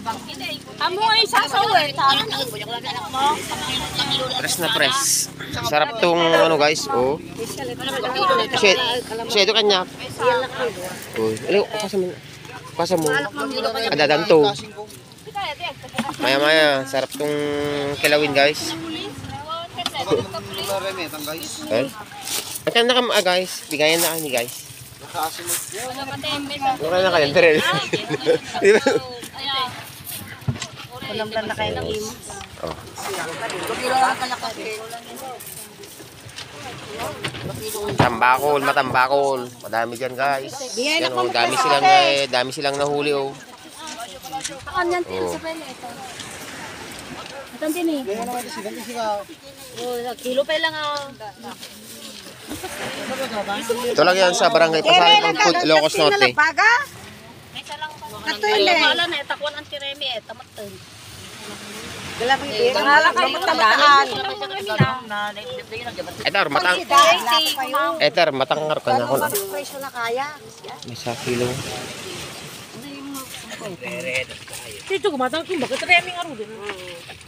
Amo ay sasaw eh. Press na press. Sarap tong ano guys. Oh. Siya ito kanya. Oh. Ano, pasa mo. Adadanto. Maya-maya. Sarap tong kilawin guys. Magkano na ka guys? Bigayan na kami guys. Magkano na kayo? Pero Walang plan na kayo ng imo. oh. Tambakol, matambakol. Madami dyan guys. Yan, oh, dami silang nahuli oh. Kanyan tin sa pala ito. Atan din eh. Kilo pa lang ah. Ito lang yan sa barangay Pasalan ng Ilocos Norte. Katuyle. Wala na etakwan ang tiremi eh tamatay. Wala kayo tamataan. Eter, matangar ka na ako na. Presyo na kaya. May sa kilo. Dito kumatang bakit tiremi nga rin.